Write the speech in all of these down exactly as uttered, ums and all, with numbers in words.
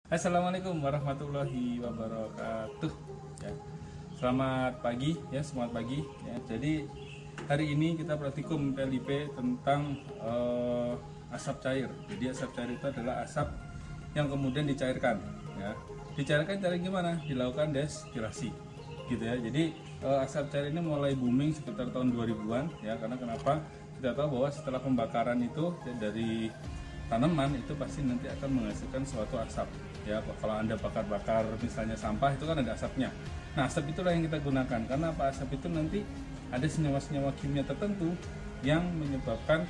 Assalamualaikum warahmatullahi wabarakatuh. Ya, selamat pagi ya, selamat pagi. Ya, jadi hari ini kita praktikum P L I P tentang uh, asap cair. Jadi asap cair itu adalah asap yang kemudian dicairkan. Ya, dicairkan cara gimana? Dilakukan destilasi, gitu ya. Jadi uh, asap cair ini mulai booming sekitar tahun dua ribuan. Ya, karena kenapa? Kita tahu bahwa setelah pembakaran itu ya, dari tanaman itu pasti nanti akan menghasilkan suatu asap. Ya, kalau Anda bakar-bakar misalnya sampah itu kan ada asapnya. Nah, asap itulah yang kita gunakan. Karena apa? Asap itu nanti ada senyawa-senyawa kimia tertentu yang menyebabkan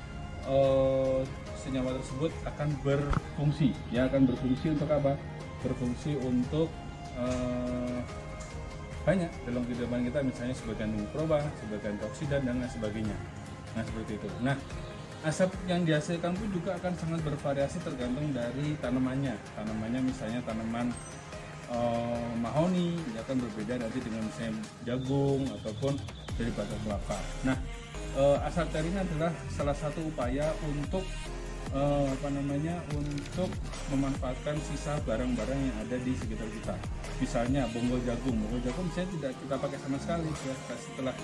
uh, senyawa tersebut akan berfungsi. Ya, akan berfungsi untuk apa? Berfungsi untuk uh, banyak dalam kehidupan kita, misalnya sebagai mikroba, sebagai antioksidan dan lain sebagainya. Nah, seperti itu. Nah, asap yang dihasilkan pun juga akan sangat bervariasi tergantung dari tanamannya. Tanamannya misalnya tanaman eh, mahoni ya akan berbeda nanti dengan misalnya jagung ataupun dari batok kelapa. Nah, eh, asap cair ini adalah salah satu upaya untuk eh, apa namanya untuk memanfaatkan sisa barang-barang yang ada di sekitar kita. Misalnya bonggol jagung, bonggol jagung misalnya tidak kita pakai sama sekali ya, setelah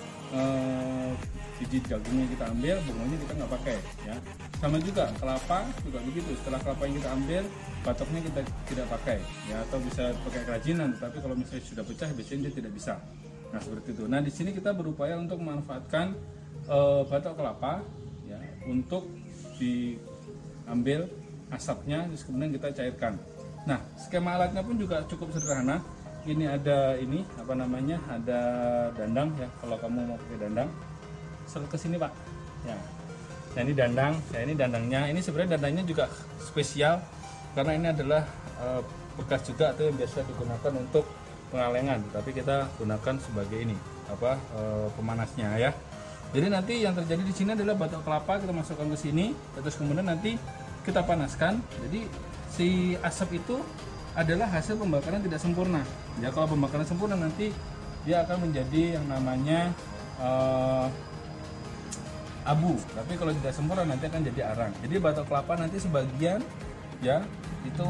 Uh, biji jagungnya kita ambil, bunganya kita nggak pakai ya. Sama juga kelapa juga begitu, setelah kelapa yang kita ambil, batoknya kita tidak pakai ya, atau bisa pakai kerajinan, tapi kalau misalnya sudah pecah biasanya dia tidak bisa. Nah, seperti itu. Nah, di sini kita berupaya untuk memanfaatkan uh, batok kelapa ya untuk diambil asapnya, terus kemudian kita cairkan. Nah, skema alatnya pun juga cukup sederhana. Ini ada ini apa namanya ada dandang ya, kalau kamu mau pakai dandang seret ke sini Pak ya. Nah, ini dandang ya, ini dandangnya. Ini sebenarnya dandangnya juga spesial karena ini adalah e, bekas juga atau yang biasa digunakan untuk pengalengan, tapi kita gunakan sebagai ini apa e, pemanasnya ya. Jadi nanti yang terjadi di sini adalah batok kelapa kita masukkan ke sini, terus kemudian nanti kita panaskan. Jadi si asap itu adalah hasil pembakaran tidak sempurna. Ya, kalau pembakaran sempurna nanti dia akan menjadi yang namanya uh, abu. Tapi kalau tidak sempurna nanti akan jadi arang. Jadi batok kelapa nanti sebagian ya itu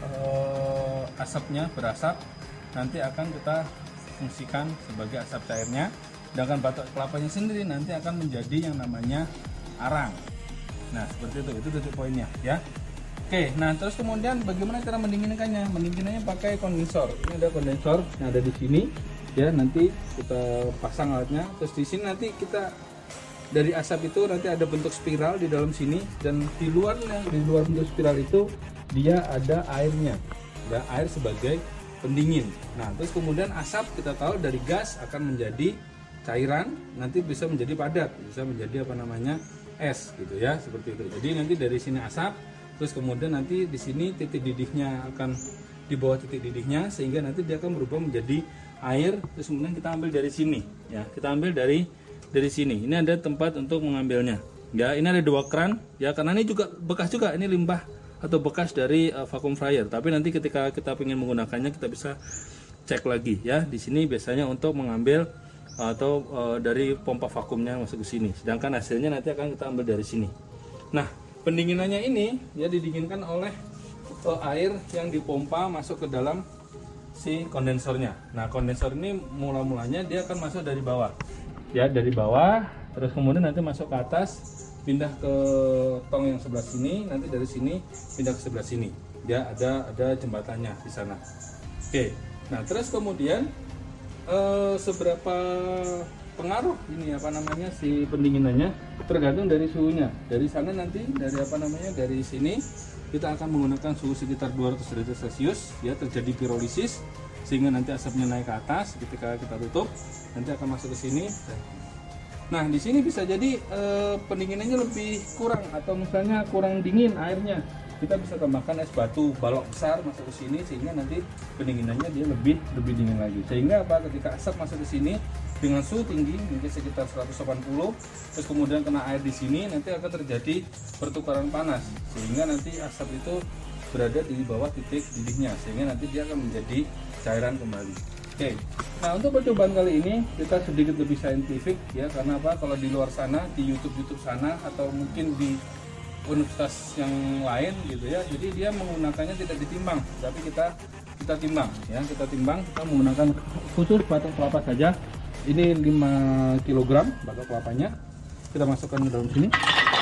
uh, asapnya berasap, nanti akan kita fungsikan sebagai asap cairnya. Sedangkan batok kelapanya sendiri nanti akan menjadi yang namanya arang. Nah, seperti itu. Itu titik poinnya ya. Oke, nah terus kemudian bagaimana cara mendinginkannya? Mendinginkannya pakai kondensor. Ini ada kondensor yang ada di sini. Ya, nanti kita pasang alatnya. Terus di sini nanti kita dari asap itu nanti ada bentuk spiral di dalam sini, dan di luarnya, di luar bentuk spiral itu dia ada airnya. Ya, air sebagai pendingin. Nah, terus kemudian asap kita tahu dari gas akan menjadi cairan, nanti bisa menjadi padat, bisa menjadi apa namanya es gitu ya, seperti itu. Jadi nanti dari sini asap. Terus kemudian nanti di sini titik didihnya akan di bawah titik didihnya, sehingga nanti dia akan berubah menjadi air. Terus kemudian kita ambil dari sini ya, kita ambil dari dari sini. Ini ada tempat untuk mengambilnya ya. Ini ada dua keran ya, karena ini juga bekas juga, ini limbah atau bekas dari uh, vacuum fryer. Tapi nanti ketika kita ingin menggunakannya kita bisa cek lagi ya. Di sini biasanya untuk mengambil uh, atau uh, dari pompa vakumnya masuk ke sini, sedangkan hasilnya nanti akan kita ambil dari sini. Nah, pendinginannya ini ya didinginkan oleh uh, air yang dipompa masuk ke dalam si kondensornya. Nah, kondensor ini mula-mulanya dia akan masuk dari bawah ya, dari bawah, terus kemudian nanti masuk ke atas, pindah ke tong yang sebelah sini, nanti dari sini pindah ke sebelah sini. Dia ada ada jembatannya di sana. Oke, nah terus kemudian uh, seberapa pengaruh ini apa namanya si pendinginannya tergantung dari suhunya. Dari sana nanti dari apa namanya dari sini kita akan menggunakan suhu sekitar dua ratus derajat Celcius ya, terjadi pirolisis sehingga nanti asapnya naik ke atas. Ketika kita tutup nanti akan masuk ke sini. Nah, di sini bisa jadi eh, pendinginannya lebih kurang atau misalnya kurang dingin airnya, kita bisa tambahkan es batu balok besar masuk ke sini sehingga nanti pendinginannya dia lebih lebih dingin lagi. Sehingga apa, ketika asap masuk ke sini dengan suhu tinggi mungkin sekitar seratus delapan puluh, terus kemudian kena air di sini, nanti akan terjadi pertukaran panas sehingga nanti asap itu berada di bawah titik didihnya, sehingga nanti dia akan menjadi cairan kembali. Oke, nah untuk percobaan kali ini kita sedikit lebih saintifik ya, karena apa, kalau di luar sana di YouTube YouTube sana atau mungkin di universitas yang lain gitu ya. Jadi dia menggunakannya tidak ditimbang, tapi kita kita timbang ya, kita timbang, kita menggunakan khusus batok kelapa saja. Ini lima kilogram batok kelapanya. Kita masukkan ke dalam sini.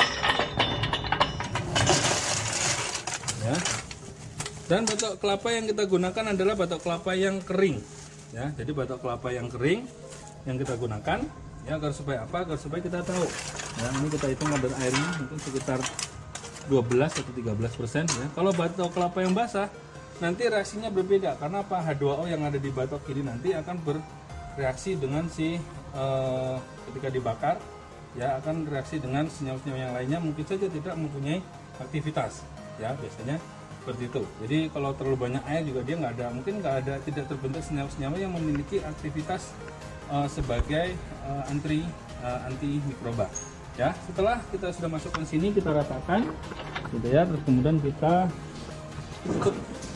Ya. Dan batok kelapa yang kita gunakan adalah batok kelapa yang kering. Ya, jadi batok kelapa yang kering yang kita gunakan ya, agar supaya apa? Agar supaya kita tahu. Ya, ini kita hitung kadar airnya mungkin sekitar dua belas atau tiga belas persen ya. Kalau batok kelapa yang basah nanti reaksinya berbeda karena apa? H dua O yang ada di batok ini nanti akan bereaksi dengan si eh, ketika dibakar ya, akan reaksi dengan senyawa-senyawa yang lainnya, mungkin saja tidak mempunyai aktivitas ya, biasanya seperti itu. Jadi kalau terlalu banyak air juga dia nggak ada, mungkin nggak ada, tidak terbentuk senyawa-senyawa yang memiliki aktivitas uh, sebagai uh, anti uh, anti mikroba ya. Setelah kita sudah masukkan sini, kita ratakan gitu ya, terus kemudian kita tutup.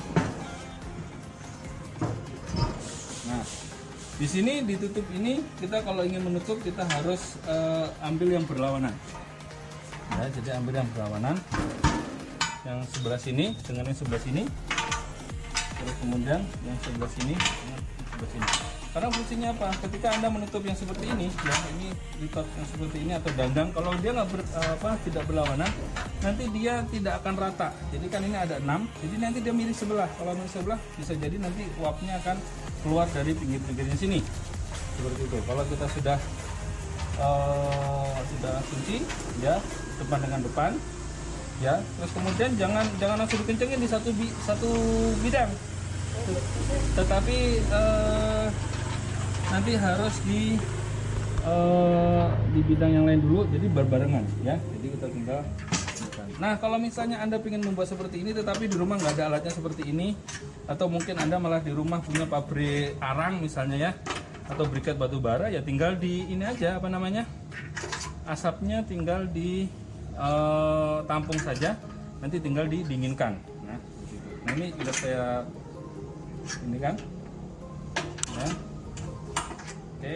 Nah, di sini ditutup ini, kita kalau ingin menutup kita harus uh, ambil yang berlawanan ya, jadi ambil yang berlawanan, yang sebelah sini dengan yang sebelah sini, terus kemudian yang sebelah sini dengan sebelah sini. Karena fungsinya apa? Ketika Anda menutup yang seperti ini ya, ini lipat yang seperti ini atau dandang, kalau dia nggak ber, apa tidak berlawanan, nanti dia tidak akan rata. Jadi kan ini ada enam, jadi nanti dia miring sebelah. Kalau miring sebelah bisa jadi nanti uapnya akan keluar dari pinggir-pinggirnya sini seperti itu. Kalau kita sudah uh, sudah kunci ya, depan dengan depan ya, terus kemudian jangan jangan langsung dikencengin di satu bi, satu bidang, tetapi uh, nanti harus di uh, di bidang yang lain dulu, jadi berbarengan ya. Jadi kita tinggal. Nah, kalau misalnya Anda ingin membuat seperti ini tetapi di rumah nggak ada alatnya seperti ini, atau mungkin Anda malah di rumah punya pabrik arang misalnya ya, atau briket batu bara ya, tinggal di ini aja, apa namanya, asapnya tinggal di uh, tampung saja, nanti tinggal didinginkan. Nah, nah ini sudah saya ini kan ya. Oke,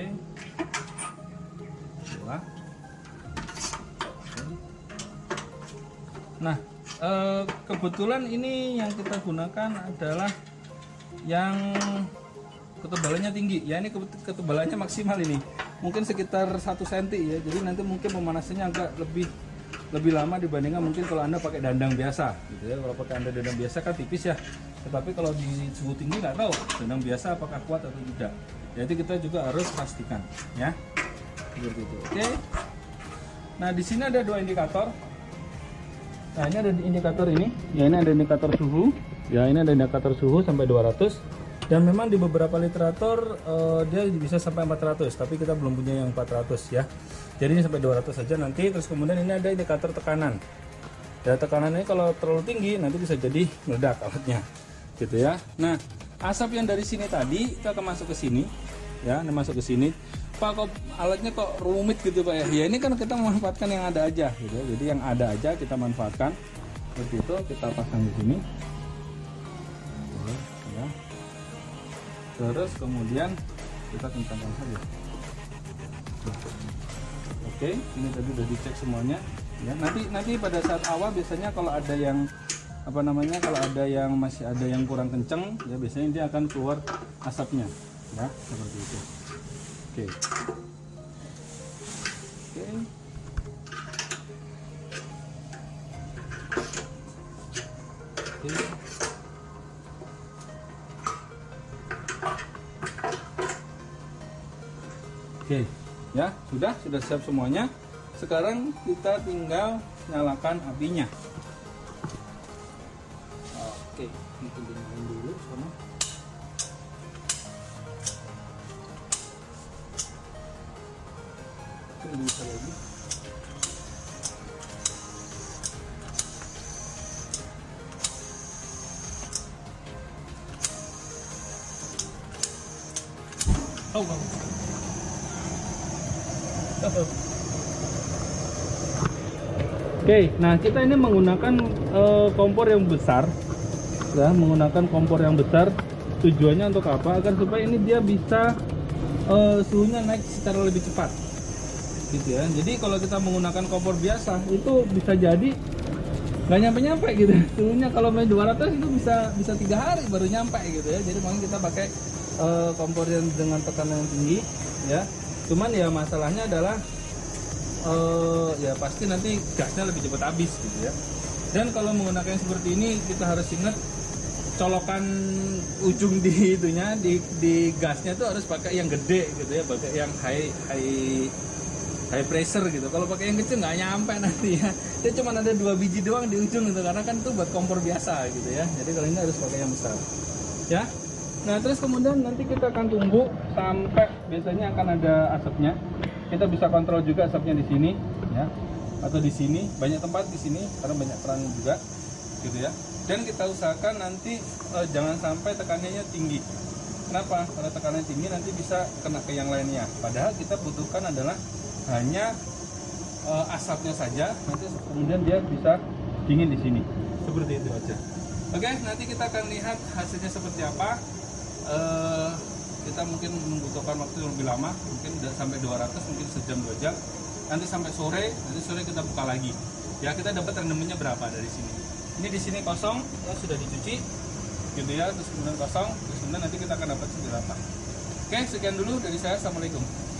Oke. Nah, eh, kebetulan ini yang kita gunakan adalah yang ketebalannya tinggi ya, ini ketebalannya maksimal ini mungkin sekitar satu senti ya, jadi nanti mungkin pemanasannya agak lebih lebih lama dibandingkan mungkin kalau Anda pakai dandang biasa gitu ya. Kalau pakai Anda dandang biasa kan tipis ya, tetapi kalau di suhu tinggi nggak tahu dandang biasa apakah kuat atau tidak, jadi kita juga harus pastikan ya seperti itu. Oke, nah di sini ada dua indikator. Nah, ini ada indikator ini ya, ini ada indikator suhu ya, ini ada indikator suhu sampai dua ratus, dan memang di beberapa literatur uh, dia bisa sampai empat ratus, tapi kita belum punya yang empat ratus ya, jadi ini sampai dua ratus saja nanti. Terus kemudian ini ada indikator tekanan ya, tekanannya kalau terlalu tinggi nanti bisa jadi meledak alatnya gitu ya. Nah, asap yang dari sini tadi itu akan masuk ke sini ya, ini masuk ke sini. Pak, kok alatnya kok rumit gitu Pak ya? Ya ini kan kita memanfaatkan yang ada aja gitu. Jadi yang ada aja kita manfaatkan. Seperti itu, kita pasang di sini. Ya. Terus kemudian kita kencangkan saja. Oke, ini tadi udah dicek semuanya. Ya, nanti nanti pada saat awal biasanya kalau ada yang apa namanya, kalau ada yang masih ada yang kurang kenceng ya, biasanya dia akan keluar asapnya ya, seperti itu. Oke. Oke. Oke. Oke, ya sudah sudah siap semuanya. Sekarang kita tinggal nyalakan apinya. Oke, ini nyalain dulu sama. Bisa lagi. Oh, oh. Oke, nah kita ini menggunakan uh, kompor yang besar, ya, menggunakan kompor yang besar. Tujuannya untuk apa? Agar supaya ini dia bisa uh, suhunya naik secara lebih cepat. Gitu ya. Jadi kalau kita menggunakan kompor biasa itu bisa jadi nggak nyampe-nyampe gitu. Suhunya kalau main dua ratus itu bisa bisa tiga hari baru nyampe gitu ya. Jadi makanya kita pakai uh, kompor yang dengan tekanan yang tinggi ya. Cuman ya masalahnya adalah uh, ya pasti nanti gasnya lebih cepat habis gitu ya. Dan kalau menggunakan yang seperti ini kita harus ingat colokan ujung di itunya di, di gasnya tuh harus pakai yang gede gitu ya, pakai yang high high high pressure gitu. Kalau pakai yang kecil nggak nyampe nanti ya. Dia cuma ada dua biji doang di ujung gitu, karena kan itu buat kompor biasa gitu ya. Jadi kalau ini harus pakai yang besar ya. Nah terus kemudian nanti kita akan tunggu sampai biasanya akan ada asapnya. Kita bisa kontrol juga asapnya di sini ya, atau di sini, banyak tempat di sini karena banyak keran juga gitu ya. Dan kita usahakan nanti eh, jangan sampai tekanannya tinggi. Kenapa? Kalau tekanannya tinggi nanti bisa kena ke yang lainnya. Padahal kita butuhkan adalah hanya uh, asapnya saja, nanti kemudian dia bisa dingin di sini. Seperti itu aja. Oke, nanti kita akan lihat hasilnya seperti apa. Uh, kita mungkin membutuhkan waktu yang lebih lama, mungkin udah sampai dua ratus, mungkin sejam dua jam. Nanti sampai sore, nanti sore kita buka lagi. Ya, kita dapat rendemennya berapa dari sini. Ini di sini kosong, ya sudah dicuci, gitu ya, terus kemudian kosong, terus kemudian nanti kita akan dapat berapa. Oke, sekian dulu dari saya. Assalamualaikum.